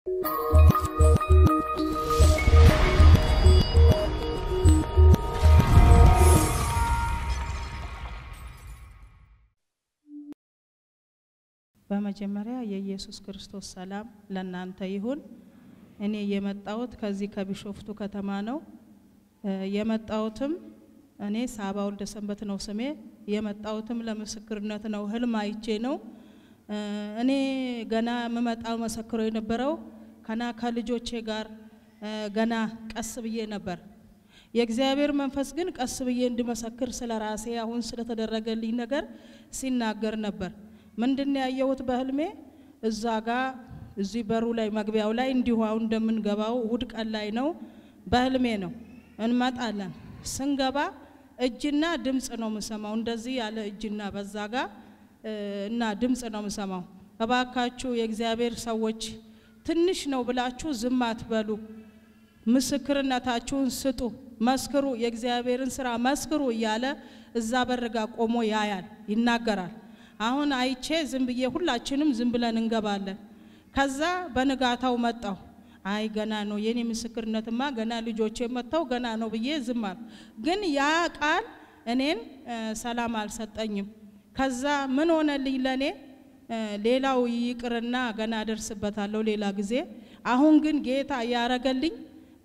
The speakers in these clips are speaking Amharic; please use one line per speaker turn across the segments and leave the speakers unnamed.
በመጀመሪያ የኢየሱስ ክርስቶስ ሰላም ለእናንተ ይሁን። እኔ የመጣሁት ከዚህ ከቢሾፍቱ ከተማ ነው። የመጣሁትም እኔ ሳባ ወልደ ሰንበት ነው ስሜ። የመጣሁትም ለምስክርነት ነው። ህልም አይቼ ነው። እኔ ገና መመጣው መስክሮ የነበረው ከልጆቼ ጋር ገና ቀስ ብዬ ነበር። የእግዚአብሔር መንፈስ ግን ቀስ ብዬ እንድመሰክር ስለራሴ አሁን ስለተደረገልኝ ነገር ሲናገር ነበር። ምንድነው ያየሁት በህልሜ? እዛ ጋር እዚህ በሩ ላይ መግቢያው ላይ እንዲሁ አሁን እንደምንገባው እሁድ ቀን ላይ ነው። በህልሜ ነው እንመጣለን። ስንገባ እጅና ድምጽ ነው የምሰማው። እንደዚህ ያለ እጅና በዛ ጋር እና ድምጽ ነው የምሰማው። እባካችሁ የእግዚአብሔር ሰዎች ትንሽ ነው ብላችሁ ዝም አትበሉ፣ ምስክርነታችሁን ስጡ፣ መስክሩ፣ የእግዚአብሔርን ስራ መስክሩ እያለ እዛ በርጋ ቆሞ ያያል፣ ይናገራል። አሁን አይቼ ዝም ብዬ ሁላችንም ዝም ብለን እንገባለን። ከዛ በንጋታው መጣው። አይ ገና ነው የኔ ምስክርነትማ ገና ልጆቼ መጣው ገና ነው ብዬ ዝም አልኩ። ግን ያ ቃል እኔን ሰላም አልሰጠኝም። ከዛ ምን ሆነልኝ ለኔ? ሌላው ይቅርና ገና ደርስበታለሁ ሌላ ጊዜ። አሁን ግን ጌታ ያረገልኝ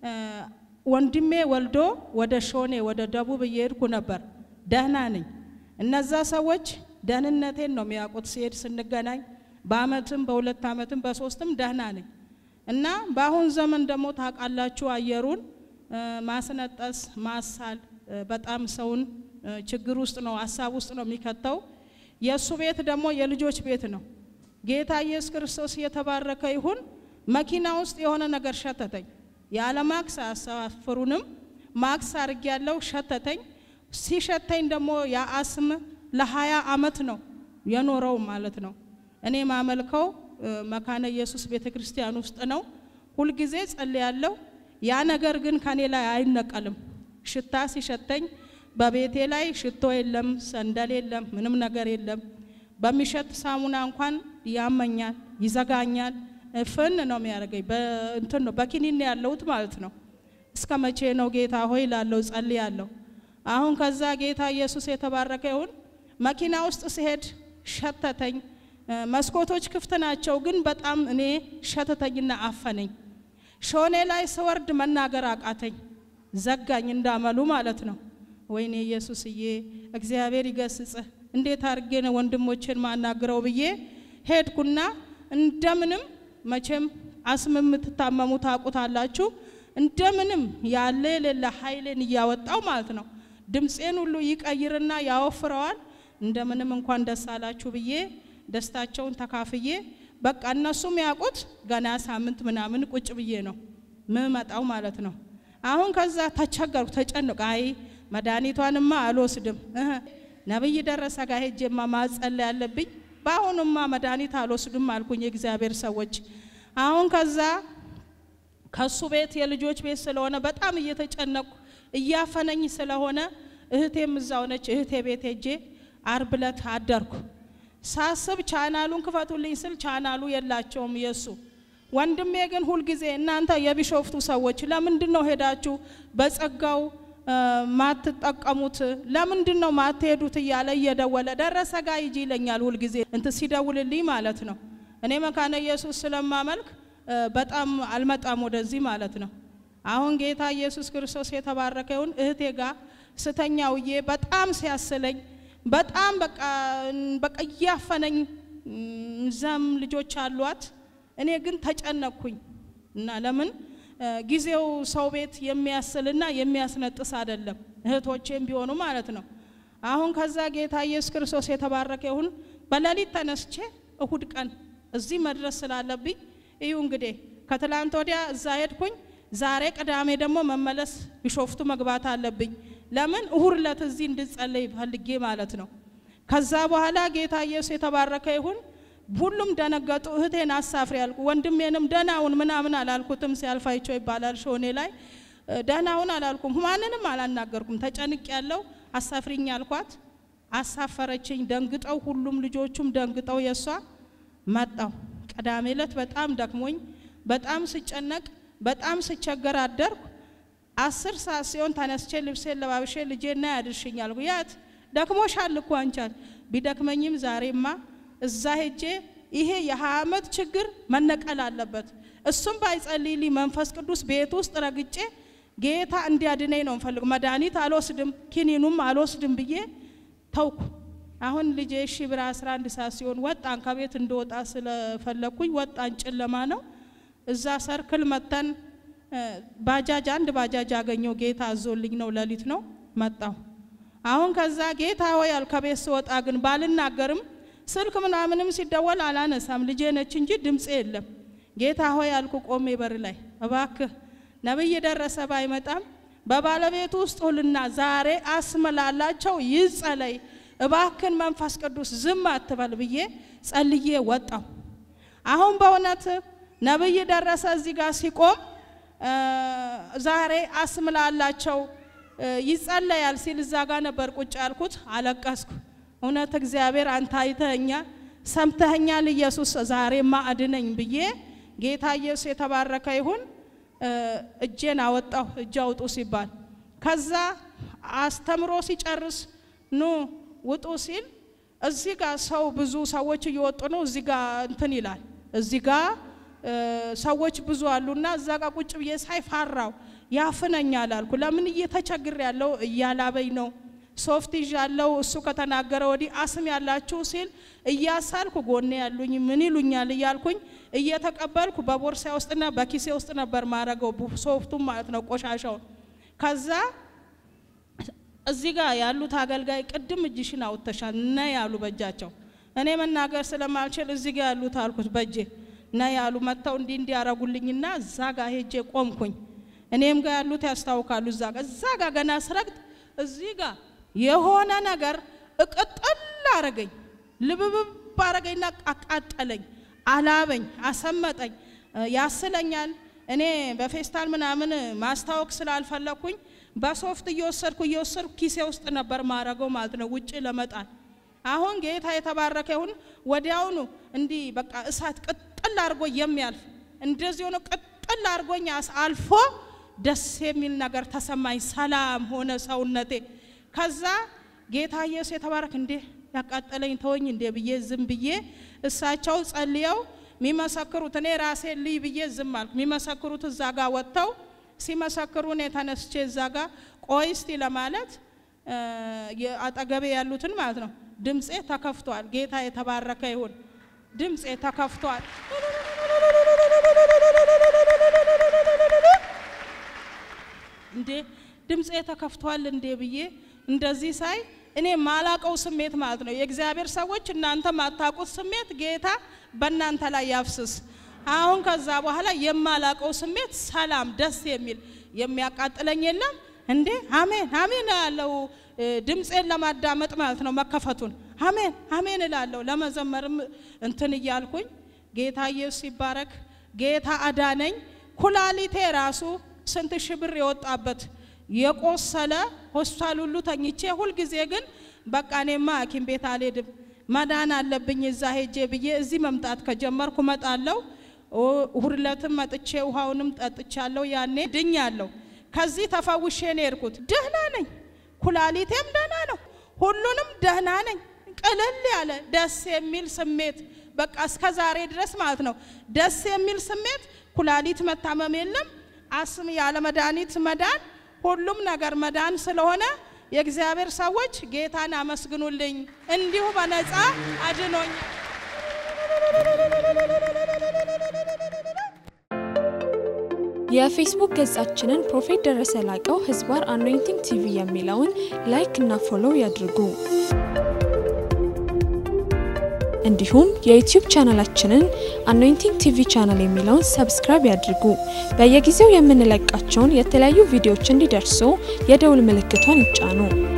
ወንድሜ ወልዶ ወደ ሾኔ ወደ ደቡብ እየሄድኩ ነበር። ደህና ነኝ። እነዛ ሰዎች ደህንነቴን ነው የሚያውቁት። ሲሄድ ስንገናኝ በአመትም በሁለት አመትም በሶስትም ደህና ነኝ። እና በአሁን ዘመን ደግሞ ታውቃላችሁ አየሩን ማስነጠስ ማሳል በጣም ሰውን ችግር ውስጥ ነው ሐሳብ ውስጥ ነው የሚከተው። የሱ ቤት ደግሞ የልጆች ቤት ነው። ጌታ ኢየሱስ ክርስቶስ የተባረከ ይሁን። መኪና ውስጥ የሆነ ነገር ሸተተኝ። ያለ ማክስ አሳፍሩንም ማክስ አርግ ያለው ሸተተኝ። ሲሸተኝ ደግሞ ያ አስም ለ20 አመት ነው የኖረው ማለት ነው። እኔ ማመልከው መካነ ኢየሱስ ቤተክርስቲያን ውስጥ ነው። ሁሉ ጊዜ ጸልያለሁ። ያ ነገር ግን ከኔ ላይ አይነቀልም። ሽታ ሲሸተኝ በቤቴ ላይ ሽቶ የለም፣ ሰንደል የለም፣ ምንም ነገር የለም። በሚሸት ሳሙና እንኳን ያመኛል፣ ይዘጋኛል፣ ፍን ነው የሚያደርገኝ። በእንትን ነው በኪኒን ያለውት ማለት ነው። እስከ መቼ ነው ጌታ ሆይ ላለው ጸልያለሁ። አሁን ከዛ ጌታ ኢየሱስ የተባረከ ይሁን። መኪና ውስጥ ሲሄድ ሸተተኝ። መስኮቶች ክፍት ናቸው ግን በጣም እኔ ሸተተኝና አፈነኝ። ሾኔ ላይ ስወርድ መናገር አቃተኝ፣ ዘጋኝ እንዳመሉ ማለት ነው። ወይኔ ኢየሱስዬ እግዚአብሔር ይገስጽህ፣ እንዴት አርጌ ነው ወንድሞችን ማናገረው ብዬ ሄድኩና እንደምንም መቼም አስምም ተታመሙ ታቁታላችሁ እንደምንም ያለ ለለ ኃይልን ያወጣው ማለት ነው። ድምጼን ሁሉ ይቀይርና ያወፍረዋል። እንደምንም እንኳን ደስ አላችሁ ብዬ ደስታቸውን ተካፍዬ በቃ እነሱም ያቁት ገና ሳምንት ምናምን ቁጭ ብዬ ነው መመጣው ማለት ነው። አሁን ከዛ ተቸገርኩ፣ ተጨነቅኩ። አይ መድኃኒቷንማ አልወስድም፣ ነብይ ደረሰ ጋር ሄጄማ ማጸለይ ያለብኝ፣ ባሁንማ መድኃኒት አልወስድም አልኩኝ። የእግዚአብሔር ሰዎች አሁን ከዛ ከሱ ቤት የልጆች ቤት ስለሆነ በጣም እየተጨነቅኩ እያፈነኝ ስለሆነ እህቴም እዛው ነች። እህቴ ቤት ሄጄ ዓርብ ዕለት አደርኩ። ሳስብ ቻናሉን ክፈቱልኝ ስል ቻናሉ የላቸውም የሱ። ወንድሜ ግን ሁሉ ጊዜ እናንተ የቢሾፍቱ ሰዎች ለምንድነው ሄዳችሁ በጸጋው ማትጠቀሙት? ለምንድነው ማትሄዱት? እያለ እየደወለ ደረሰ ጋር ይጂ ይለኛል ሁሉ ጊዜ እንት ሲደውልልኝ ማለት ነው። እኔ መካነ ኢየሱስ ስለማመልክ በጣም አልመጣም ወደዚህ ማለት ነው። አሁን ጌታ ኢየሱስ ክርስቶስ የተባረከ ይሁን። እህቴ ጋር ስተኛውዬ በጣም ሲያስለኝ በጣም በቃ ያፈነኝ ዘም ልጆች አሏት። እኔ ግን ተጨነቅኩኝ እና ለምን ጊዜው ሰው ቤት የሚያስልና የሚያስነጥስ አይደለም፣ እህቶቼም ቢሆኑ ማለት ነው። አሁን ከዛ ጌታ ኢየሱስ ክርስቶስ የተባረከ ይሁን። በሌሊት ተነስቼ እሁድ ቀን እዚህ መድረስ ስላለብኝ እዩ እንግዲህ ከትላንት ወዲያ እዛ ሄድኩኝ። ዛሬ ቅዳሜ ደግሞ መመለስ ቢሾፍቱ መግባት አለብኝ። ለምን እሁድ ዕለት እዚህ እንድጸልይ ፈልጌ ማለት ነው። ከዛ በኋላ ጌታ ኢየሱስ የተባረከ ይሁን። ሁሉም ደነገጡ። እህቴን አሳፍሪ ያልኩ ወንድሜንም ደናውን ምናምን አላልኩትም። ሲያልፋይቸው ይባላል ሾኔ ላይ ደናውን አላልኩም፣ ማንንም አላናገርኩም። ተጨንቅ ያለው አሳፍሪኝ ያልኳት አሳፈረችኝ። ደንግጠው ሁሉም ልጆቹም ደንግጠው የሷ መጣው። ቅዳሜ ዕለት በጣም ደክሞኝ በጣም ስጨነቅ በጣም ስቸገር አደርኩ 10 ሰዓት ሲሆን ተነስቼ ልብሴን ለባብሼ ልጄና ያድርሽኛል ጉያት ደክሞሻል እኮ አንቻል ቢደክመኝም ዛሬማ እዛ ሄጄ ይሄ የ20 ችግር መነቀል አለበት እሱም ባይጸልይልኝ መንፈስ ቅዱስ ቤት ውስጥ ረግጬ ጌታ እንዲያድነኝ ነው ፈልግ መድኃኒት አልወስድም ኪኒኑም አልወስድም ብዬ ተውኩ አሁን ልጄ እሺ ብራ 11 ሰዓት ሲሆን ወጣን ከቤት እንደወጣ ስለፈለኩኝ ወጣን ጨለማ ነው እዛ ሰርክል መተን ባጃጅ አንድ ባጃጅ አገኘው ጌታ አዞልኝ ነው ለሊት ነው መጣው አሁን ከዛ ጌታ ሆይ አልከቤት ወጣ ግን ባልናገርም ስልክ ምናምንም ሲደወል አላነሳም ልጄ ነች እንጂ ድምጽ የለም ጌታ ሆይ አልኩ ቆሜ በር ላይ እባክህ ነብይ ደረሰ ባይመጣም በባለቤቱ ውስጥ ሁሉና ዛሬ አስመላላቸው ይጸለይ እባክን መንፈስ ቅዱስ ዝም አትበል ብዬ ጸልዬ ወጣው አሁን በእውነት ነብይ ደረሰ እዚህ ጋር ሲቆም ዛሬ አስመላላቸው ይጸለያል ሲል እዛ ጋር ነበር ቁጭ ያልኩት አለቀስኩ እውነት እግዚአብሔር አንተ አይተኛ ሰምተኛል ኢየሱስ ዛሬማ አድነኝ ብዬ ጌታ ኢየሱስ የተባረከ ይሁን እጄን አወጣው እጅ አውጡ ሲባል ከዛ አስተምሮ ሲጨርስ ኑ ውጡ ሲል እዚህ ጋር ሰው ብዙ ሰዎች እየወጡ ነው እዚህ ጋር እንትን ይላል እዚህ ጋር ሰዎች ብዙ አሉና እዛ ጋር ቁጭ ብዬ ሳይፋራው ያፍነኛል አልኩ ለምን እየተቸግር ያለው እያላበይ ነው ሶፍት ይዣለው እሱ ከተናገረ ወዲ አስም ያላችሁ ሲል እያሳልኩ ጎኔ ያሉኝ ምን ይሉኛል እያልኩኝ እየተቀበልኩ በቦርሳ ውስጥና በኪሴ ውስጥ ነበር ማረገው ሶፍቱ ማለት ነው ቆሻሻው ከዛ እዚህ ጋር ያሉት አገልጋይ ቅድም እጅሽን አውጥተሻል ና ያሉ በእጃቸው እኔ መናገር ስለማልችል እዚህ ጋር ያሉት አልኩት በእጄ ና ያሉ መተው እንዲ ያረጉልኝና እዛ ጋር ሄጄ ቆምኩኝ እኔም ጋር ያሉት ያስታውቃሉ እዛ ጋር ገና ስረግጥ እዚህ ጋር የሆነ ነገር እቅጥል አረገኝ ልብብብ አረገኝና አቃጠለኝ አላበኝ አሰመጠኝ ያስለኛል እኔ በፌስታል ምናምን ማስታወቅ ስላልፈለኩኝ በሶፍት እየወሰድኩ ኪሴ ውስጥ ነበር ማረገው ማለት ነው ውጪ ለመጣል አሁን ጌታ የተባረከ ይሁን ወዲያውኑ እንዲ በቃ እሳት ቅጥል አርጎ የሚያልፍ እንደዚህ ሆኖ ቅጥል አርጎኝ አልፎ ደስ የሚል ነገር ተሰማኝ ሰላም ሆነ ሰውነቴ ከዛ ጌታ ኢየሱስ የተባረከ እንዴ ያቃጠለኝ ተወኝ እንዴ ብዬ ዝም ብዬ እሳቸው ጸልየው ሚመሰክሩት እኔ ራሴ ልይ ብዬ ዝም አልኩ ሚመሰክሩት እዛ ጋር ወጣው ሲመሰክሩ እኔ ተነስቼ እዛ ጋር ቆይስቲ ለማለት አጠገቤ ያሉትን ማለት ነው ድምጼ ተከፍቷል ጌታ የተባረከ ይሁን ድምጼ ተከፍቷል እንዴ ድምጼ ተከፍቷል እንዴ ብዬ እንደዚህ ሳይ እኔ ማላቀው ስሜት ማለት ነው የእግዚአብሔር ሰዎች እናንተ ማታቁት ስሜት ጌታ በእናንተ ላይ ያፍስስ አሁን ከዛ በኋላ የማላቀው ስሜት ሰላም ደስ የሚል የሚያቃጥለኝ የለም እንዴ አሜን አሜን ያለው ድምጼን ለማዳመጥ ማለት ነው መከፈቱን አሜን አሜን እላለሁ ለመዘመርም እንትን ይያልኩኝ ጌታ ኢየሱስ ይባረክ ጌታ አዳነኝ ኩላሊቴ ራሱ ስንት ሽብር የወጣበት የቆሰለ ሆስፒታል ሁሉ ተኝቼ ሁሉ ጊዜ ግን በቃ እኔማ ሐኪም ቤት አልሄድም መዳን አለብኝ እዛ ሄጄ ብዬ እዚህ መምጣት ከጀመርኩ መጣለው ሁርለትም መጥቼ ውሃውንም ጠጥቻለሁ ያኔ ድኛለሁ ከዚህ ተፈውሼ ነው የርኩት ደህና ነኝ ኩላሊቴም ደህና ነው ሁሉንም ደህና ነኝ ቀለል ያለ ደስ የሚል ስሜት በቃ እስከ ዛሬ ድረስ ማለት ነው ደስ የሚል ስሜት ኩላሊት መታመም የለም አስም ያለ መድኃኒት መዳን ሁሉም ነገር መዳን ስለሆነ የእግዚአብሔር ሰዎች ጌታን አመስግኑልኝ እንዲሁ በነፃ አድኖኝ
የፌስቡክ ገጻችንን ፕሮፌት ደረሰ ላቀው ህዝባር አኖይንቲንግ ቲቪ የሚለውን ላይክ እና ፎሎው ያድርጉ እንዲሁም የዩቲዩብ ቻናላችንን አኖይንቲንግ ቲቪ ቻናል የሚለውን ሰብስክራይብ ያድርጉ በየጊዜው የምንለቃቸውን የተለያዩ ቪዲዮዎች እንዲደርሱ የደውል ምልክቷን ይጫኑ